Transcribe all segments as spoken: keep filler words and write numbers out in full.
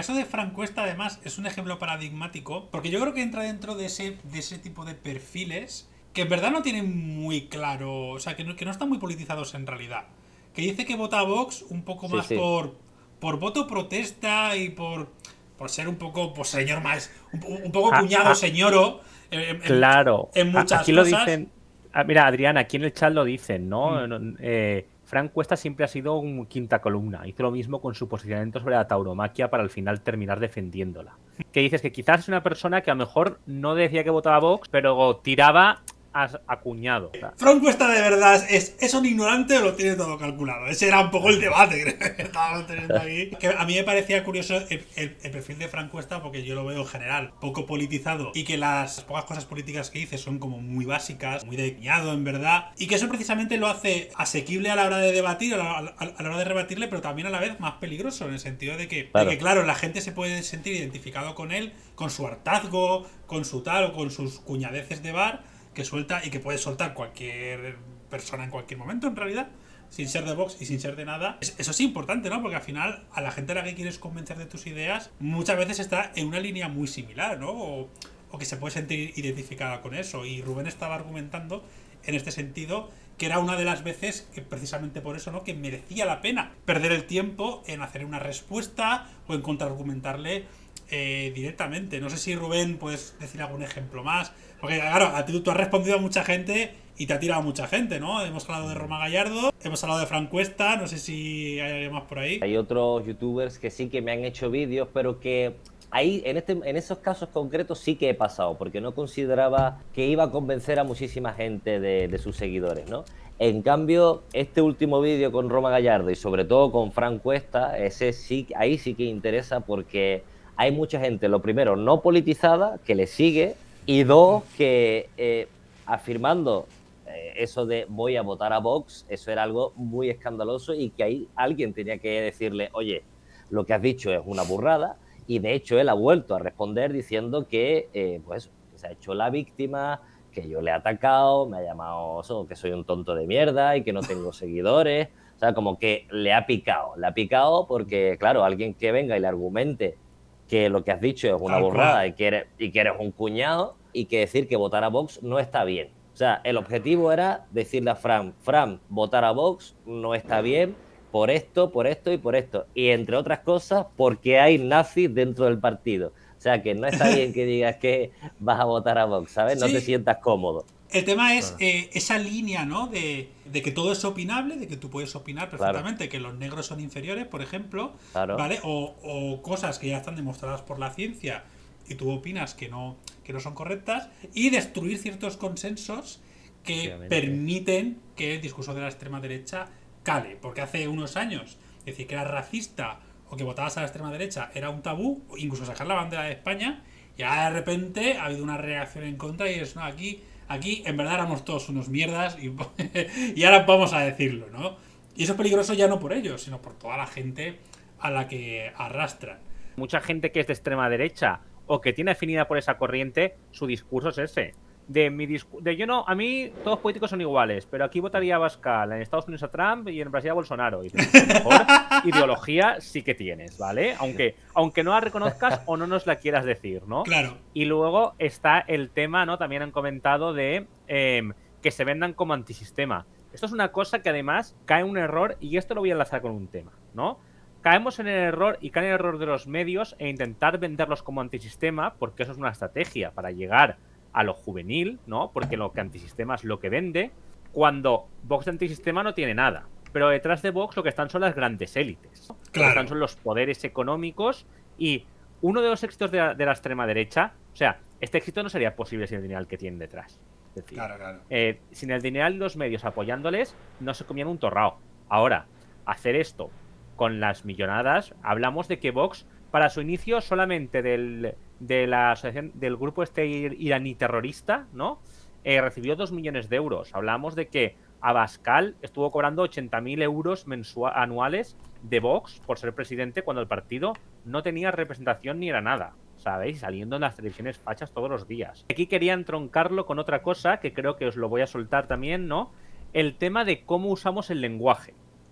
caso de Fran Cuesta, además, es un ejemplo paradigmático, porque yo creo que entra dentro de ese, de ese tipo de perfiles que en verdad no tienen muy claro, o sea, que no, que no están muy politizados en realidad. Que dice que vota a Vox un poco Sí, más sí. por, por voto protesta y por, por ser un poco, pues señor más, un, un poco Ah, cuñado ah, señoro en, en, claro. en A- muchas aquí lo cosas. dicen. Ah, mira, Adrián, aquí en el chat lo dicen, ¿no? Mm. No, eh, Frank Cuesta siempre ha sido un quinta columna. Hizo lo mismo con su posicionamiento sobre la tauromaquia para al final terminar defendiéndola. Que dices que quizás es una persona que a lo mejor no decía que votaba a Vox, pero tiraba a, a cuñado. O sea, Fran Cuesta de verdad es, es un ignorante o lo tiene todo calculado. Ese era un poco el debate que estábamos teniendo aquí. Que a mí me parecía curioso el, el, el perfil de Fran Cuesta porque yo lo veo en general poco politizado y que las pocas cosas políticas que dice son como muy básicas, muy de cuñado en verdad, y que eso precisamente lo hace asequible a la hora de debatir, a la, a, a la hora de rebatirle, pero también a la vez más peligroso en el sentido de que, claro. de que, claro, la gente se puede sentir identificado con él, con su hartazgo, con su tal o con sus cuñadeces de bar que suelta y que puede soltar cualquier persona en cualquier momento, en realidad, sin ser de Vox y sin ser de nada. Eso es importante, ¿no? Porque al final, a la gente a la que quieres convencer de tus ideas, muchas veces está en una línea muy similar, ¿no? O, o que se puede sentir identificada con eso. Y Rubén estaba argumentando en este sentido que era una de las veces que precisamente por eso, ¿no? Que merecía la pena perder el tiempo en hacer una respuesta o en contraargumentarle eh, directamente. No sé si Rubén puedes decir algún ejemplo más. Porque claro, a ti, tú has respondido a mucha gente y te ha tirado mucha gente, ¿no? Hemos hablado de Roma Gallardo, hemos hablado de Fran Cuesta, no sé si hay alguien más por ahí. Hay otros youtubers que sí que me han hecho vídeos, pero que ahí, en, este, en esos casos concretos sí que he pasado, porque no consideraba que iba a convencer a muchísima gente de, de sus seguidores, ¿no? En cambio, este último vídeo con Roma Gallardo y sobre todo con Fran Cuesta, ese sí, ahí sí que interesa porque hay mucha gente, lo primero, no politizada, que le sigue, y dos, que eh, afirmando eh, eso de voy a votar a Vox, eso era algo muy escandaloso y que ahí alguien tenía que decirle, oye, lo que has dicho es una burrada, y de hecho él ha vuelto a responder diciendo que, eh, pues, que se ha hecho la víctima, que yo le he atacado, me ha llamado eso, que soy un tonto de mierda y que no tengo seguidores, o sea, como que le ha picado, le ha picado porque, claro, alguien que venga y le argumente que lo que has dicho es una Tal burrada cual. y que, eres, y que eres un cuñado y que decir que votar a Vox no está bien. O sea, el objetivo era decirle a Fran, Fran, votar a Vox no está bien por esto, por esto y por esto. Y entre otras cosas, porque hay nazis dentro del partido. O sea, que no está bien que digas que vas a votar a Vox, ¿sabes? No te Sí, sientas cómodo. el tema es Ah, eh, esa línea, ¿no? De, de que todo es opinable, de que tú puedes opinar claro, perfectamente que los negros son inferiores, por ejemplo, claro, ¿vale? O, o cosas que ya están demostradas por la ciencia y tú opinas que no, que no son correctas, y destruir ciertos consensos que efectivamente. permiten que el discurso de la extrema derecha cale. Porque hace unos años decir que era racista o que votabas a la extrema derecha era un tabú, o incluso sacar la bandera de España, y ahora de repente ha habido una reacción en contra y es, no, aquí, aquí en verdad éramos todos unos mierdas y, y ahora vamos a decirlo, ¿no? Y eso es peligroso ya no por ellos, sino por toda la gente a la que arrastran. Mucha gente que es de extrema derecha o que tiene afinidad por esa corriente, su discurso es ese. De mi discu de yo no, a mí todos políticos son iguales, pero aquí votaría a Abascal, en Estados Unidos a Trump y en Brasil a Bolsonaro. Y dices, pues mejor ideología sí que tienes, ¿vale? Aunque, aunque no la reconozcas o no nos la quieras decir, ¿no? Claro. Y luego está el tema, ¿no? También han comentado de eh, que se vendan como antisistema. Esto es una cosa que además cae un error, y esto lo voy a enlazar con un tema, ¿no? Caemos en el error y cae en el error de los medios e intentar venderlos como antisistema, porque eso es una estrategia para llegar a lo juvenil, ¿no? Porque lo que antisistema es lo que vende, cuando Vox de antisistema no tiene nada. Pero detrás de Vox lo que están son las grandes élites, ¿no? Lo que están Claro. son los poderes económicos, y uno de los éxitos de la, de la extrema derecha, o sea, este éxito no sería posible sin el dinero que tienen detrás. Es decir, Claro, claro. eh, sin el dinero y los medios apoyándoles, no se comían un torrao. Ahora, hacer esto con las millonadas, hablamos de que Vox, para su inicio, solamente del, de la asociación del grupo este iraní terrorista, ¿no? Eh, recibió dos millones de euros. Hablamos de que Abascal estuvo cobrando ochenta mil euros anuales de Vox por ser presidente cuando el partido no tenía representación ni era nada, ¿sabéis? Saliendo en las televisiones fachas todos los días. Aquí querían troncarlo con otra cosa que creo que os lo voy a soltar también, ¿no? El tema de cómo usamos el lenguaje.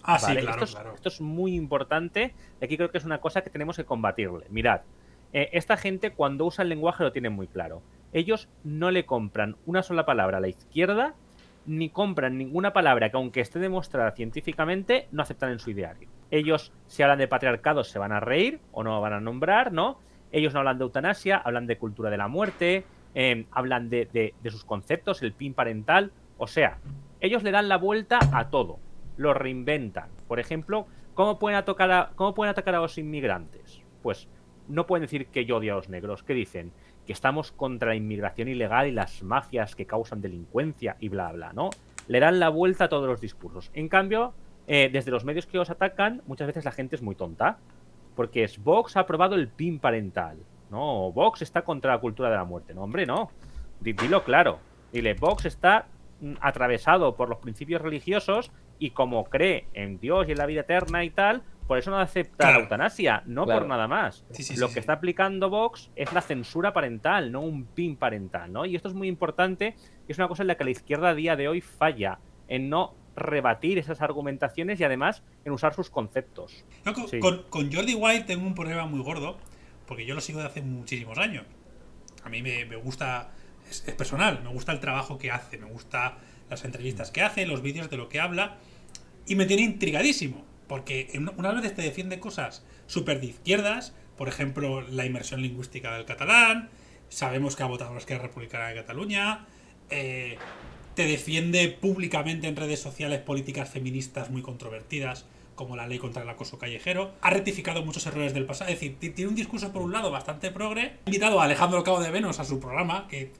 Ah, sí, ¿vale? claro, Esto es, claro. esto es muy importante y aquí creo que es una cosa que tenemos que combatirle. Mirad, eh, esta gente cuando usa el lenguaje lo tiene muy claro. Ellos no le compran una sola palabra a la izquierda, ni compran ninguna palabra que, aunque esté demostrada científicamente, no aceptan en su ideario. Ellos, si hablan de patriarcado, se van a reír o no van a nombrar, ¿no? Ellos no hablan de eutanasia, hablan de cultura de la muerte, eh, hablan de, de, de sus conceptos, el pin parental. O sea, ellos le dan la vuelta a todo, lo reinventan. Por ejemplo, ¿cómo pueden atacar a, cómo pueden atacar a los inmigrantes? Pues no pueden decir que yo odio a los negros. ¿Qué dicen? Que estamos contra la inmigración ilegal y las mafias que causan delincuencia y bla, bla, ¿no? Le dan la vuelta a todos los discursos. En cambio, eh, desde los medios que os atacan, muchas veces la gente es muy tonta. Porque es Vox ha aprobado el pin parental. No, Vox está contra la cultura de la muerte. No, hombre, no. Dilo claro. Dile, Vox está mm, atravesado por los principios religiosos y como cree en Dios y en la vida eterna y tal, por eso no acepta Claro. la eutanasia, no Claro. por nada más. Sí, sí, Lo sí, que sí. está aplicando Vox es la censura parental, no un pin parental, ¿no? Y esto es muy importante y es una cosa en la que la izquierda a día de hoy falla, en no rebatir esas argumentaciones y además en usar sus conceptos. No, con, Sí. con, con Jordi Wild tengo un problema muy gordo, porque yo lo sigo de hace muchísimos años. A mí me, me gusta, es, es personal, me gusta el trabajo que hace, me gusta las entrevistas que hace, los vídeos de lo que habla, y me tiene intrigadísimo, porque en- unas veces te defiende cosas súper de izquierdas, por ejemplo, la inmersión lingüística del catalán, sabemos que ha votado la Esquerra Republicana de Cataluña, eh, te defiende públicamente en redes sociales políticas feministas muy controvertidas, como la ley contra el acoso callejero. Ha rectificado muchos errores del pasado. Es decir, t- tiene un discurso por un lado bastante progre. Ha invitado a Alejandro Cabo de Venos a su programa, que,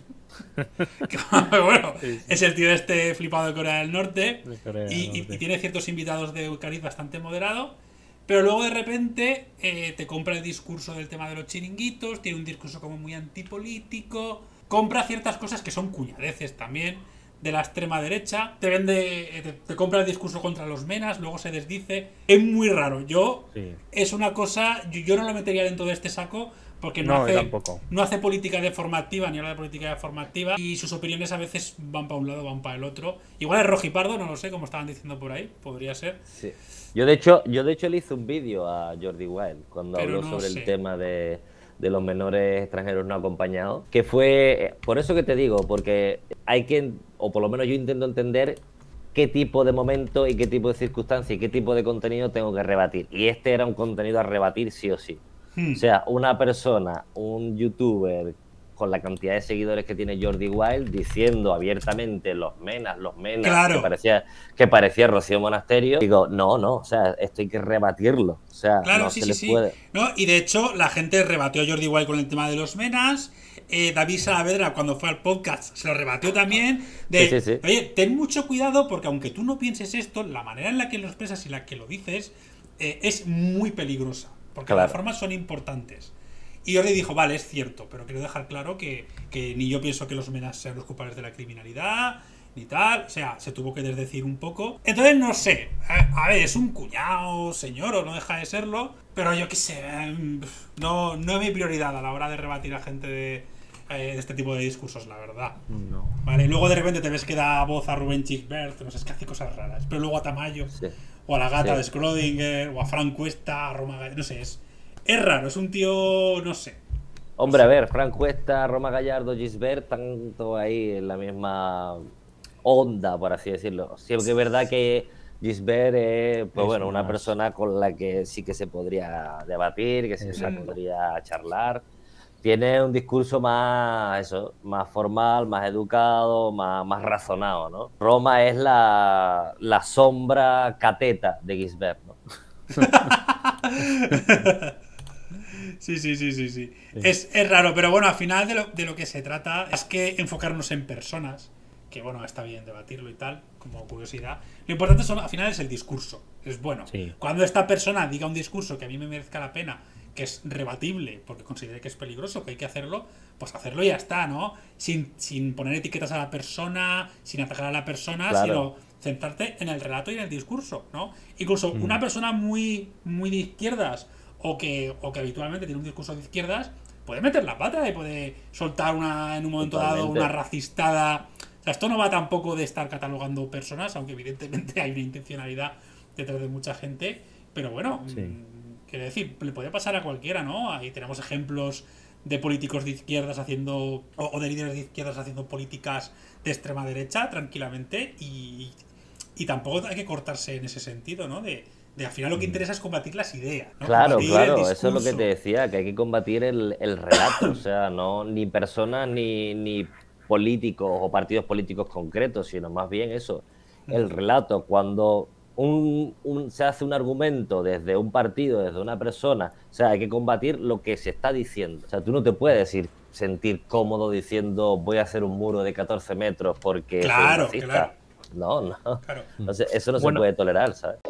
que, bueno, Sí, sí. es el tío este flipado de Corea del Norte. De Corea del y, y- Norte. y tiene ciertos invitados de cariz bastante moderado. Pero luego de repente eh, te compra el discurso del tema de los chiringuitos, tiene un discurso como muy antipolítico, compra ciertas cosas que son cuñadeces también de la extrema derecha, te vende, eh, te, te compra el discurso contra los menas, luego se desdice. Es muy raro. Yo, Sí. es una cosa, yo, yo no lo metería dentro de este saco porque no, No, hace, yo tampoco. no hace política deformativa ni habla de política deformativa y sus opiniones a veces van para un lado, van para el otro. Igual es rojipardo, no lo sé, como estaban diciendo por ahí, podría ser. Sí. Yo de hecho, yo de hecho le hice un vídeo a Jordi Wild cuando Pero habló no sobre sé. el tema de, de los menores extranjeros no acompañados, que fue, por eso que te digo, porque hay que, o por lo menos yo intento entender qué tipo de momento y qué tipo de circunstancia y qué tipo de contenido tengo que rebatir. Y este era un contenido a rebatir sí o sí. Hmm. O sea, una persona, un youtuber con la cantidad de seguidores que tiene Jordi Wild diciendo abiertamente los menas, los menas, Claro. que parecía, que parecía Rocío Monasterio. Digo, no, no, o sea, esto hay que rebatirlo. O sea, Claro, no sí, se sí, le sí. puede. No, y de hecho, la gente rebatió a Jordi Wild con el tema de los menas. Eh, David Saavedra, cuando fue al podcast, se lo rebatió también. De, Sí, sí, sí. Oye, ten mucho cuidado porque aunque tú no pienses esto, la manera en la que lo expresas y la que lo dices eh, es muy peligrosa. Porque Claro. las formas son importantes. Y Jordi dijo, vale, es cierto, pero quiero dejar claro que, que ni yo pienso que los menas sean los culpables de la criminalidad, ni tal. O sea, se tuvo que desdecir un poco. Entonces, no sé. A, a ver, es un cuñado, señor, o no deja de serlo. Pero yo qué sé. em, No, no es mi prioridad a la hora de rebatir a gente de, eh, de este tipo de discursos, la verdad. No. Vale, luego de repente te ves que da voz a Rubén Gisbert, no sé, es que hace cosas raras. Pero luego a Tamayo, Sí. o a la gata Sí. de Schrödinger, o a Frank Cuesta, a Roma Gall- no sé, es, es raro, es un tío, no sé. Hombre, a ver, Frank Cuesta, Roma Gallardo, Gisbert, tanto ahí en la misma onda, por así decirlo. Sí, que es verdad que Gisbert es, pues Es bueno, una más- persona con la que sí que se podría debatir, que sí que se Exacto. podría charlar. Tiene un discurso más, eso, más formal, más educado, más, más razonado, ¿no? Roma es la, la sombra cateta de Gisbert, ¿no? Sí, sí, sí, sí, sí. Es, es raro, pero bueno, al final de lo, de lo que se trata es que enfocarnos en personas, que bueno, está bien debatirlo y tal, como curiosidad. Lo importante son, al final es el discurso, es bueno. Sí. Cuando esta persona diga un discurso que a mí me merezca la pena, que es rebatible, porque considere que es peligroso, que hay que hacerlo, pues hacerlo y ya está, ¿no? Sin, sin poner etiquetas a la persona, sin atacar a la persona, Claro. sino centrarte en el relato y en el discurso, ¿no? Incluso Mm. una persona muy, muy de izquierdas o que, o que habitualmente tiene un discurso de izquierdas puede meter la pata y puede soltar una en un momento dado Totalmente. una racistada. O sea, esto no va tampoco de estar catalogando personas, aunque evidentemente hay una intencionalidad detrás de mucha gente, pero bueno, Sí. mm, quiero decir, le puede pasar a cualquiera, ¿no? Ahí tenemos ejemplos de políticos de izquierdas haciendo, o, o de líderes de izquierdas haciendo políticas de extrema derecha tranquilamente, y, y tampoco hay que cortarse en ese sentido, ¿no? De, de al final lo que interesa es combatir las ideas, ¿no? Claro, Combatir el claro, eso es lo que discurso. te decía, que hay que combatir el, el relato, o sea, no ni personas ni, ni políticos o partidos políticos concretos, sino más bien eso, el relato. Cuando un, un- se hace un argumento desde un partido, desde una persona, o sea, hay que combatir lo que se está diciendo. O sea, tú no te puedes decir, sentir cómodo diciendo voy a hacer un muro de catorce metros porque soy un Claro, racista. claro. No, no. Claro. Entonces, eso no Bueno. se puede tolerar, ¿sabes?